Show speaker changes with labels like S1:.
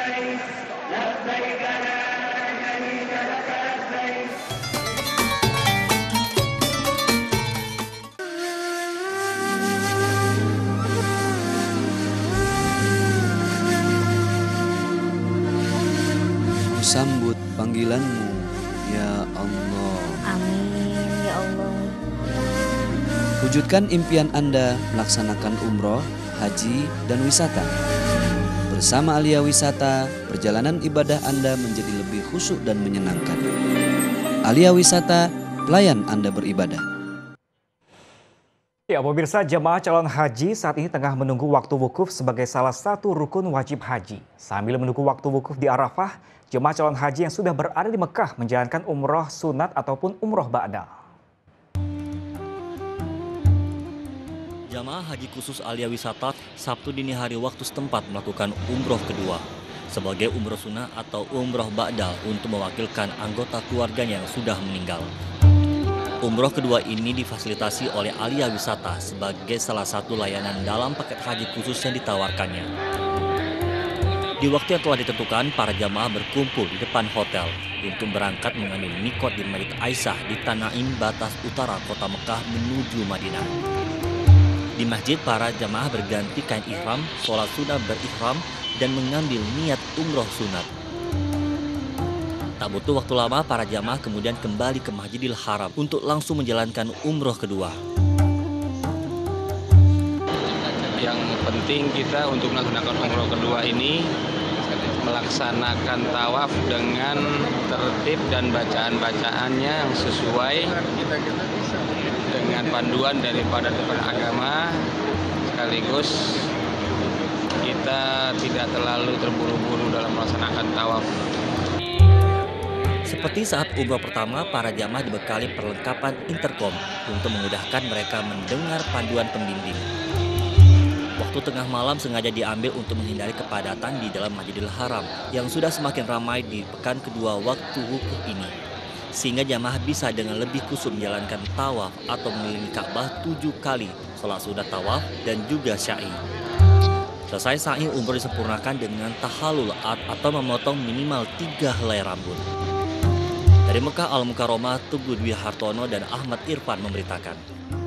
S1: Sambut panggilanmu, ya Allah.
S2: Amin, ya Allah.
S1: Wujudkan impian Anda melaksanakan umroh, haji, dan wisata. Bersama Alia Wisata, perjalanan ibadah Anda menjadi lebih khusyuk dan menyenangkan. Alia Wisata, pelayan Anda beribadah.
S3: Ya, pemirsa, jemaah calon haji saat ini tengah menunggu waktu wukuf sebagai salah satu rukun wajib haji. Sambil menunggu waktu wukuf di Arafah, jemaah calon haji yang sudah berada di Mekah menjalankan umroh sunat ataupun umroh ba'dal.
S4: Jamaah haji khusus Alia Wisata Sabtu dini hari waktu setempat melakukan umroh kedua sebagai umroh sunnah atau umroh ba'dal untuk mewakilkan anggota keluarganya yang sudah meninggal. Umroh kedua ini difasilitasi oleh Alia Wisata sebagai salah satu layanan dalam paket haji khusus yang ditawarkannya. Di waktu yang telah ditentukan, para jamaah berkumpul di depan hotel untuk berangkat mengambil mikot di Masjid Aisyah di Tanaim, batas utara kota Mekah menuju Madinah. Di masjid, para jamaah berganti kain ihram, sholat sunnah berihram, dan mengambil niat umroh sunat. Tak butuh waktu lama, para jamaah kemudian kembali ke Masjidil Haram untuk langsung menjalankan umroh kedua.
S5: Yang penting kita untuk melaksanakan umroh kedua ini melaksanakan tawaf dengan tertib dan bacaan-bacaannya yang sesuai dengan panduan daripada agama, sekaligus kita tidak terlalu terburu-buru dalam melaksanakan tawaf.
S4: Seperti saat umroh pertama, para jamaah dibekali perlengkapan intercom untuk memudahkan mereka mendengar panduan pembimbing. Waktu tengah malam sengaja diambil untuk menghindari kepadatan di dalam Masjidil Haram yang sudah semakin ramai di pekan kedua waktu wukuf ini. Sehingga jamaah bisa dengan lebih khusyuk menjalankan tawaf atau mengelilingi Ka'bah 7 kali, sholat sunat tawaf dan juga sya'i. Selesai sa'i, umroh disempurnakan dengan tahallul atau memotong minimal 3 helai rambut. Dari Mekah Al Mukarramah, Teguh Dwi Hartono dan Ahmad Irfan memberitakan.